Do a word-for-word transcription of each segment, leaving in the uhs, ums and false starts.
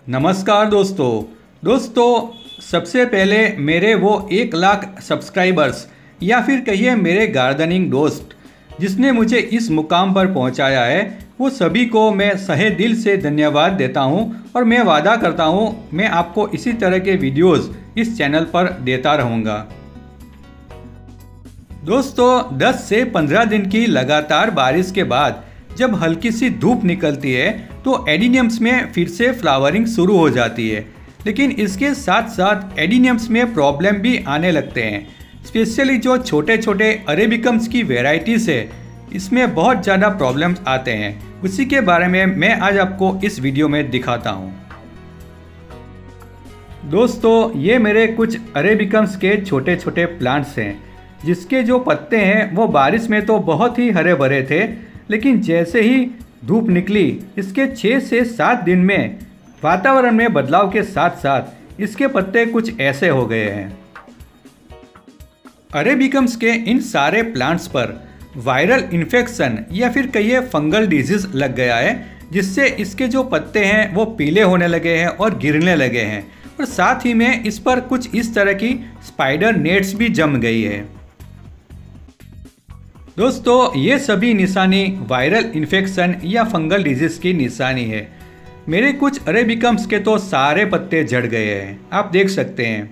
नमस्कार दोस्तों दोस्तों सबसे पहले मेरे वो एक लाख सब्सक्राइबर्स या फिर कहिए मेरे गार्डनिंग दोस्त जिसने मुझे इस मुकाम पर पहुंचाया है, वो सभी को मैं सहे दिल से धन्यवाद देता हूं और मैं वादा करता हूं मैं आपको इसी तरह के वीडियोस इस चैनल पर देता रहूंगा। दोस्तों दस से पंद्रह दिन की लगातार बारिश के बाद जब हल्की सी धूप निकलती है तो एडिनियम्स में फिर से फ्लावरिंग शुरू हो जाती है, लेकिन इसके साथ साथ एडिनियम्स में प्रॉब्लम भी आने लगते हैं। स्पेशली जो छोटे छोटे अरेबिकम्स की वेराइटीज़ है, इसमें बहुत ज़्यादा प्रॉब्लम्स आते हैं। उसी के बारे में मैं आज आपको इस वीडियो में दिखाता हूँ। दोस्तों ये मेरे कुछ अरेबिकम्स के छोटे छोटे प्लांट्स हैं, जिसके जो पत्ते हैं वो बारिश में तो बहुत ही हरे भरे थे, लेकिन जैसे ही धूप निकली इसके छः से सात दिन में वातावरण में बदलाव के साथ साथ इसके पत्ते कुछ ऐसे हो गए हैं। अरेबिकम्स के इन सारे प्लांट्स पर वायरल इन्फेक्शन या फिर कहिए फंगल डिजीज लग गया है, जिससे इसके जो पत्ते हैं वो पीले होने लगे हैं और गिरने लगे हैं, और साथ ही में इस पर कुछ इस तरह की स्पाइडर नेट्स भी जम गई है। दोस्तों ये सभी निशानी वायरल इन्फेक्शन या फंगल डिजीज की निशानी है। मेरे कुछ अरेबिकम्स के तो सारे पत्ते झड़ गए हैं, आप देख सकते हैं।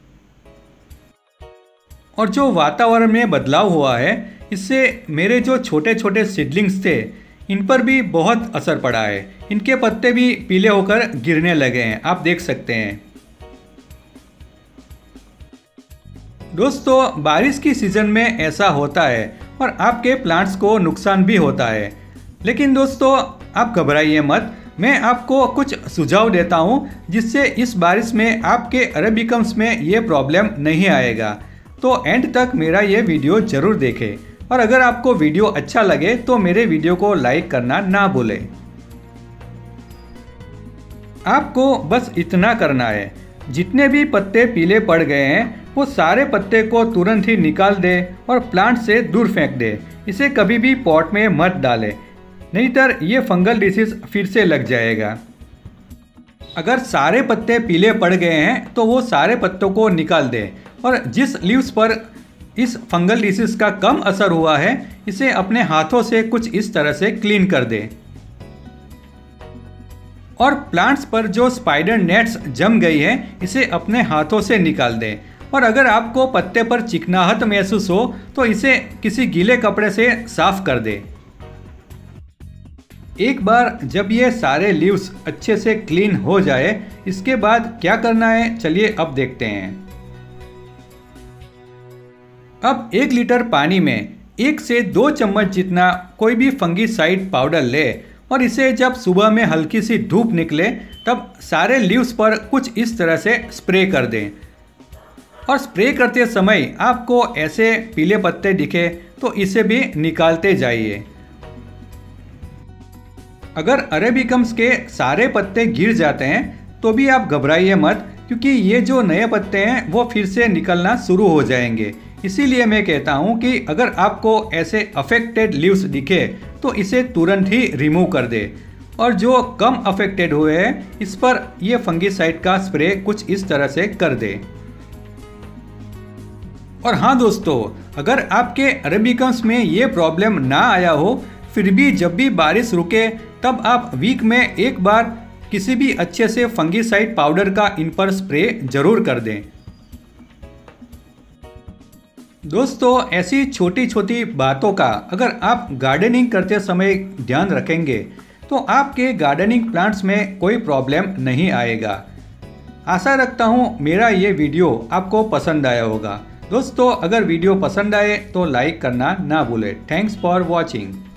और जो वातावरण में बदलाव हुआ है, इससे मेरे जो छोटे छोटे सीडलिंग्स थे इन पर भी बहुत असर पड़ा है। इनके पत्ते भी पीले होकर गिरने लगे हैं, आप देख सकते हैं। दोस्तों बारिश की सीज़न में ऐसा होता है और आपके प्लांट्स को नुकसान भी होता है, लेकिन दोस्तों आप घबराइए मत। मैं आपको कुछ सुझाव देता हूं जिससे इस बारिश में आपके अरेबिकम्स में ये प्रॉब्लम नहीं आएगा। तो एंड तक मेरा ये वीडियो ज़रूर देखें, और अगर आपको वीडियो अच्छा लगे तो मेरे वीडियो को लाइक करना ना भूलें। आपको बस इतना करना है, जितने भी पत्ते पीले पड़ गए हैं वो सारे पत्ते को तुरंत ही निकाल दे और प्लांट से दूर फेंक दे। इसे कभी भी पॉट में मत डालें, नहींतर ये फंगल डिसीज फिर से लग जाएगा। अगर सारे पत्ते पीले पड़ गए हैं तो वो सारे पत्तों को निकाल दें, और जिस लीव्स पर इस फंगल डिसीज का कम असर हुआ है इसे अपने हाथों से कुछ इस तरह से क्लीन कर दें। और प्लांट्स पर जो स्पाइडर नेट्स जम गई है इसे अपने हाथों से निकाल दें। और अगर आपको पत्ते पर चिकनाहट महसूस हो तो इसे किसी गीले कपड़े से साफ कर दें। एक बार जब ये सारे लीव्स अच्छे से क्लीन हो जाए, इसके बाद क्या करना है चलिए अब देखते हैं। अब एक लीटर पानी में एक से दो चम्मच जितना कोई भी फंगीसाइड पाउडर ले, और इसे जब सुबह में हल्की सी धूप निकले तब सारे लीव्स पर कुछ इस तरह से स्प्रे कर दें। और स्प्रे करते समय आपको ऐसे पीले पत्ते दिखे तो इसे भी निकालते जाइए। अगर अरेबिकम्स के सारे पत्ते गिर जाते हैं तो भी आप घबराइए मत, क्योंकि ये जो नए पत्ते हैं वो फिर से निकलना शुरू हो जाएंगे। इसीलिए मैं कहता हूँ कि अगर आपको ऐसे अफेक्टेड लीव्स दिखे तो इसे तुरंत ही रिमूव कर दे, और जो कम अफेक्टेड हुए हैं इस पर ये फंगीसाइड का स्प्रे कुछ इस तरह से कर दे। और हाँ दोस्तों, अगर आपके अरेबिकम्स में ये प्रॉब्लम ना आया हो, फिर भी जब भी बारिश रुके तब आप वीक में एक बार किसी भी अच्छे से फंगीसाइड पाउडर का इन पर स्प्रे जरूर कर दें। दोस्तों ऐसी छोटी छोटी बातों का अगर आप गार्डनिंग करते समय ध्यान रखेंगे तो आपके गार्डनिंग प्लांट्स में कोई प्रॉब्लम नहीं आएगा। आशा रखता हूँ मेरा ये वीडियो आपको पसंद आया होगा। दोस्तों अगर वीडियो पसंद आए तो लाइक करना ना भूलें। Thanks for watching.